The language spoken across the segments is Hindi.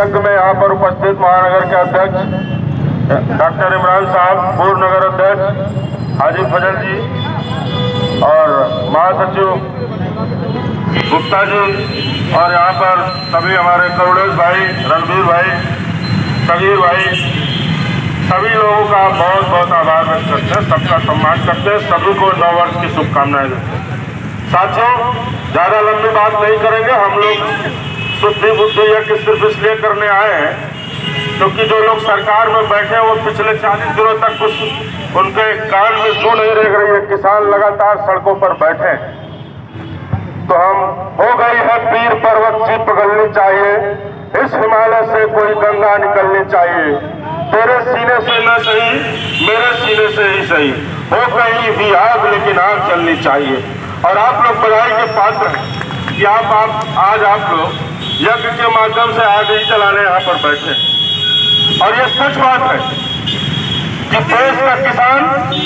यज्ञ में यहाँ पर उपस्थित महानगर के अध्यक्ष डॉक्टर इमरान साहब, पूर्व नगर अध्यक्ष हाजी फजल जी और महासचिव गुप्ता जी, और यहाँ पर सभी हमारे करुणेश भाई, रणवीर भाई, सगीर भाई, सभी लोगों का बहुत बहुत आभार व्यक्त करते हैं, सबका सम्मान करते हैं, सभी को नव वर्ष की शुभकामनाएं देते हैं। साथियों, ज्यादा लंबी बात नहीं करेंगे। हम लोग शुद्धि बुद्धि यज्ञ सिर्फ इसलिए करने आए हैं क्योंकि जो लोग सरकार में बैठे हैं वो पिछले 40 दिनों तक कुछ उनके कान में जू नहीं रह रही है। किसान लगातार सड़कों पर बैठे हैं, तो हम हो गई है पीर पर्वत सी पिघलनी चाहिए, इस हिमालय से कोई गंगा निकलनी चाहिए, तेरे सीने से न सही मेरे सीने से ही सही, हो कहीं भी आग लेकिन आग चलनी चाहिए। और आप लोग बधाई के पात्र हैं कि आप लोग यज्ञ के माध्यम से आग ही चलाने यहाँ पर बैठे। और ये सच बात है कि देश का किसान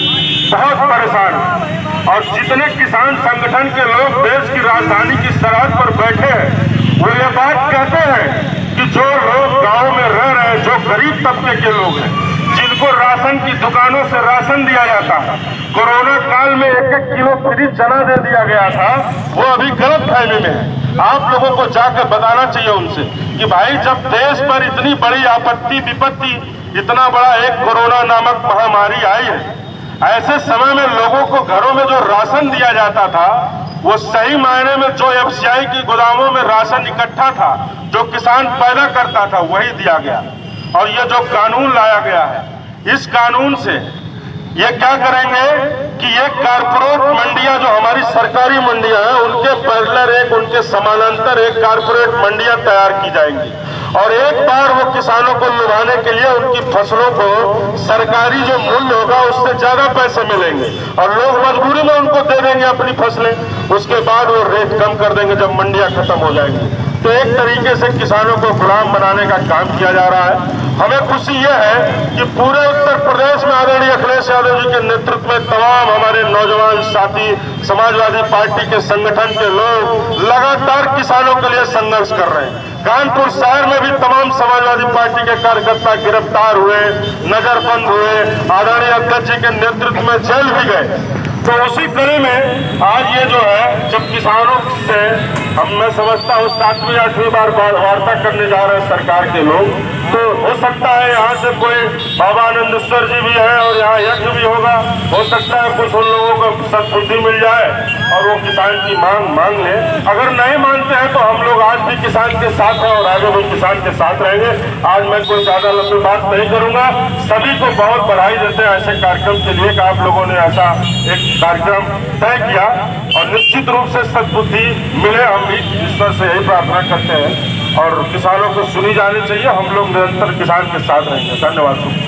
बहुत परेशान है, और जितने किसान संगठन के लोग देश की राजधानी की सरहद पर बैठे हैं वो ये बात कहते हैं कि जो लोग गांव में रह रहे हैं, जो गरीब तबके के लोग हैं, जिनको राशन की दुकानों से राशन दिया जाता है, कोरोना काल में 1-1 किलो फ्री चना दे दिया गया था, वो अभी गलत फहमी में है। आप लोगों को जाकर बताना चाहिए उनसे कि भाई जब देश पर इतनी बड़ी आपत्ति विपत्ति, इतना बड़ा एक कोरोना नामक महामारी आई है, ऐसे समय में लोगों को घरों में जो राशन दिया जाता था वो सही मायने में जो एफसीआई की गोदामों में राशन इकट्ठा था, जो किसान पैदा करता था, वही दिया गया। और ये जो कानून लाया गया है, इस कानून से ये क्या करेंगे कि ये कारपोरेट मंडियां जो हमारी सरकारी मंडियां हैं, उनके पैरेलल एक, उनके समानांतर एक कारपोरेट मंडियां तैयार की जाएंगी, और एक बार वो किसानों को लुभाने के लिए उनकी फसलों को सरकारी जो मूल्य होगा उससे ज्यादा पैसे मिलेंगे, और लोग मजबूरी में उनको दे देंगे अपनी फसलें। उसके बाद वो रेट कम कर देंगे जब मंडियां खत्म हो जाएंगी। तो एक तरीके से किसानों को गुलाम बनाने का काम किया जा रहा है। हमें खुशी यह है कि पूरे उत्तर प्रदेश में आदरणीय अखिलेश यादव जी के नेतृत्व में तमाम हमारे नौजवान साथी, समाजवादी पार्टी के संगठन के लोग लगातार किसानों के लिए संघर्ष कर रहे हैं। कानपुर शहर में भी तमाम समाजवादी पार्टी के कार्यकर्ता गिरफ्तार हुए, नजरबंद हुए, आदरणीय अध्यक्ष जी के नेतृत्व में जेल भी गए। तो उसी कड़ी में आज ये जो है, जब किसानों से मैं समझता हूँ 7वीं 8वीं बार वार्ता करने जा रहे हैं सरकार के लोग, तो हो सकता है यहाँ से कोई बाबा आनंदेश्वर जी भी है और यहाँ यज्ञ भी होगा, हो सकता है कुछ उन लोगों को सद्बुद्धि मिल जाए और वो किसान की मांग ले। अगर नहीं मानते हैं तो हम लोग आज भी किसान के साथ हैं और आगे भी किसान के साथ रहेंगे। आज मैं कोई ज्यादा लंबी बात नहीं करूंगा, सभी को बहुत बधाई देते हैं ऐसे कार्यक्रम के लिए कि आप लोगों ने ऐसा एक कार्यक्रम तय किया, और निश्चित रूप से सद्बुद्धि मिले, हम भी ईश्वर से यही प्रार्थना करते हैं, और किसानों को सुनी जानी चाहिए। हम लोग निरंतर किसान के साथ रहेंगे। धन्यवाद।